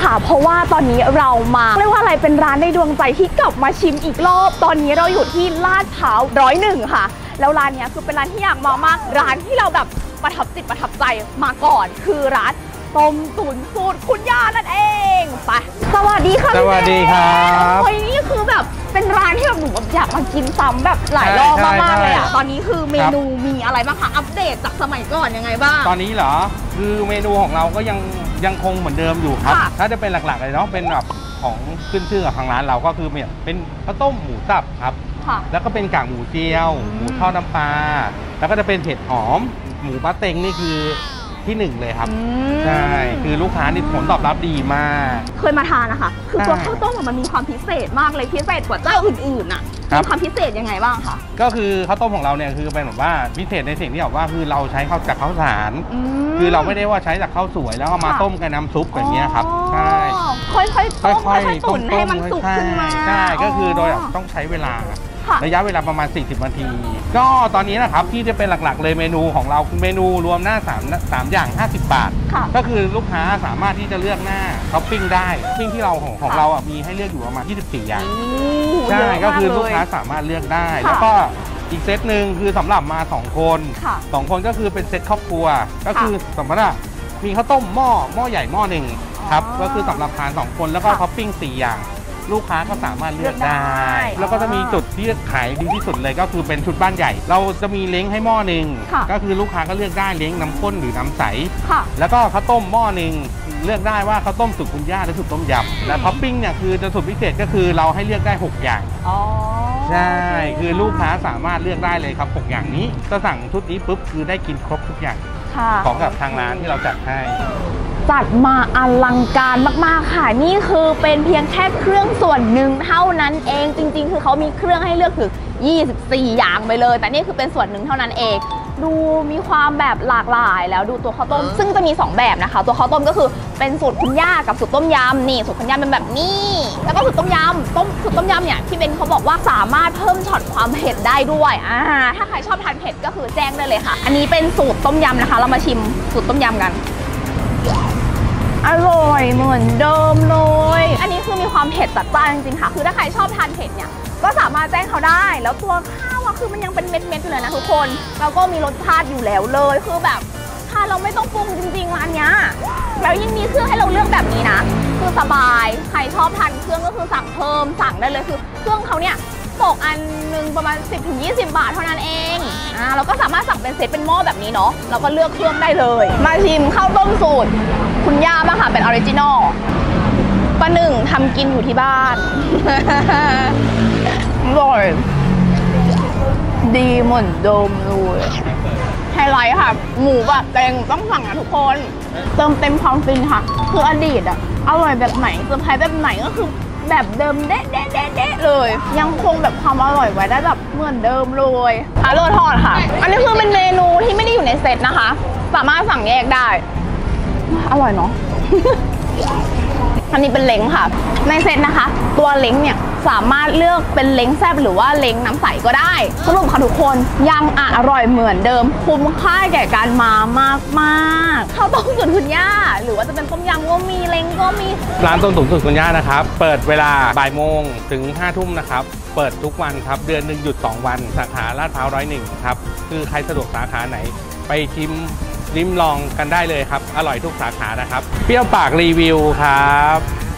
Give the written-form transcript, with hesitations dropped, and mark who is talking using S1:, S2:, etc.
S1: ค่ะเพราะว่าตอนนี้เรามาเรียกว่าอะไรเป็นร้านในดวงใจที่กลับมาชิมอีกรอบตอนนี้เราอยู่ที่ลาดพร้าว101ค่ะแล้วร้านนี้คือเป็นร้านที่อยากมามากร้านที่เราแบบประทับจิตประทับใจมาก่อนคือร้านต้มตุ๋นสูตรคุณย่านั่นเองไปสวัสดีค่ะ
S2: สวัสดีครับ
S1: โอ้ยนี่คือแบบเป็นร้านที่แบบหนูแบบอยากมากินซ้ำแบบหลายรอบมากๆเลยอ่ะตอนนี้คือเมนูมีอะไรบ้างคะอัปเดตจากสมัยก่อนยังไงบ้าง
S2: ตอนนี้เหรอคือเมนูของเราก็ยังคงเหมือนเดิมอยู่ครับถ้าจะเป็นหลักๆเลยเนาะเป็นแบบของขึ้นชื่อกับทางร้านเราก็คือเป็นข้าวต้มหมูสับครับแล้วก็เป็นกากหมูเจียวหมูทอดน้ำปลาแล้วก็จะเป็นเผ็ดหอมหมูปลาเต็งนี่คือที่หนึ่งเลยครับใช่คือลูกค้านี่ผลตอบรับดีมาก
S1: เคยมาทานนะคะคือตัวข้าวต้มมันมีความพิเศษมากเลยพิเศษกว่าเจ้าอื่นๆน่ะมีความพิเศษยังไงบ้างคะ
S2: ก็คือข้าวต้มของเราเนี่ยคือเป็นแบบว่าพิเศษในสิ่งที่แบบว่าคือเราใช้ข้าวจากข้าวสารคือเราไม่ได้ว่าใช้จากข้าวสวยแล้วเอามาต้มกับน้ำซุปอย่างเงี้ยครับใช่
S1: ค่อยๆต้มค่อยๆตุ๋นให้มันสุกขึ้นมา
S2: ใช่ก็คือโดยต้องใช้เวลาระยะเวลาประมาณ40นาทีก็ตอนนี้นะครับที่จะเป็นหลักๆเลยเมนูของเราเมนูรวมหน้า3อย่าง50 บาทก็คือลูกค้าสามารถที่จะเลือกหน้าท็อปปิ้งได้ปิ้งที่เราของเรามีให้เลือกอยู่ประมาณ24อย่างใช่ก็คือลูกค้าสามารถเลือกได้แล้วก็อีกเซตหนึ่งคือสำหรับมา2 คน2 คนก็คือเป็นเซตครอบครัวก็คือสมมติว่ามีข้าวต้มหม้อใหญ่หม้อหนึ่งครับก็คือสำหรับทาน2 คนแล้วก็ท็อปปิ้ง4 อย่างลูกค้าก็สามารถเลือกได้แล้วก็จะมีจุดที่ขายดีที่สุดเลยก็คือเป็นชุดบ้านใหญ่เราจะมีเล้งให้หม้อหนึ่งก็คือลูกค้าก็เลือกได้เล้งน้ำข้นหรือน้ำใสแล้วก็ข้าวต้มหม้อหนึ่งเลือกได้ว่าข้าวต้มสูตรคุณย่าหรือสูตรต้มยำและท็อปปิ้งเนี่ยคือจะสูตรพิเศษก็คือเราให้เลือกได้6 อย่างใช่คือลูกค้าสามารถเลือกได้เลยครับ6 อย่างนี้จะสั่งชุดนี้ปุ๊บคือได้กินครบทุกอย่างของกับทางร้านที่เราจัดให้
S1: จัดมาอลังการมากๆค่ะนี่คือเป็นเพียงแค่เครื่องส่วนหนึ่งเท่านั้นเองจริงๆคือเขามีเครื่องให้เลือกถึง24 อย่างไปเลยแต่นี่คือเป็นส่วนหนึ่งเท่านั้นเองดูมีความแบบหลากหลายแล้วดูตัวข้าวต้มซึ่งจะมี2 แบบนะคะตัวข้าวต้มก็คือเป็นสูตรคุณย่ากับสูตรต้มยำนี่สูตรคุณย่าเป็นแบบนี้แล้วก็สูตรต้มยำสูตรต้มยำเนี่ยพี่เบนเขาบอกว่าสามารถเพิ่มช็อตความเผ็ดได้ด้วยถ้าใครชอบทานเผ็ดก็คือแจ้งได้เลยค่ะอันนี้เป็นสูตรต้มยำนะคะเรามาชิมสูตรต้มยำกันอร่อยเหมือนเดิมเลยอันนี้คือมีความเผ็ดจัดจ้านจริงๆค่ะคือถ้าใครชอบทานเผ็ดเนี่ยก็สามารถแจ้งเขาได้แล้วตัวข้าวคือมันยังเป็นเม็ดๆอยู่เลยนะทุกคนแล้วก็มีรสชาติอยู่แล้วเลยคือแบบทานเราไม่ต้องปรุงจริงๆร้านนี้แล้วยิ่งมีเครื่องให้เราเลือกแบบนี้นะคือสบายใครชอบทานเครื่องก็คือสั่งเพิ่มสั่งได้เลยคือเครื่องเขาเนี่ยตกอันนึงประมาณ10-20 บาทเท่านั้นเองเราก็สามารถสั่งเป็นเซตเป็นหม้อแบบนี้เนาะเราก็เลือกเครื่องได้เลยมาชิมข้าวต้มสูตรคุณย่าบ้างค่ะเป็นออริจินอลป้าหนึ่งทำกินอยู่ที่บ้านอร่อยดีเหมือนเดิมเลยไฮไลท์ค่ะหมูแบบแดงต้องสั่งนะทุกคนเติมเต็มความฟินค่ะคืออดีตอร่อยแบบไหนเซอร์ไพรส์แบบไหนก็คือแบบเดิมเด๊ะเลยยังคงแบบความอร่อยไว้ได้แบบเหมือนเดิมเลยโรทอดค่ะอันนี้คือเป็นเมนูที่ไม่ได้อยู่ในเซตนะคะสามารถสั่งแยกได้อร่อยเนาะ อันนี้เป็นเล้งค่ะในเซตนะคะตัวเล้งเนี่ยสามารถเลือกเป็นเล้งแซ่บหรือว่าเล้งน้ำใสก็ได้สรุปค่ะทุกคนยังอร่อยเหมือนเดิมคุ้มค่าแก่การมามากข้าวต้มสูตรคุณย่าหรือว่าจะเป็นต้มยำก็มีเล้งก็มี
S2: ร้านต้มตุ๋นสูตรคุณย่านะครับเปิดเวลาบ่ายโมงถึง5 ทุ่มนะครับเปิดทุกวันครับเดือนหนึ่งหยุด2 วันสาขาลาดพร้าว101ครับคือใครสะดวกสาขาไหนไปชิมลิ้มลองกันได้เลยครับอร่อยทุกสาขานะครับเปรี้ยวปากรีวิวครับ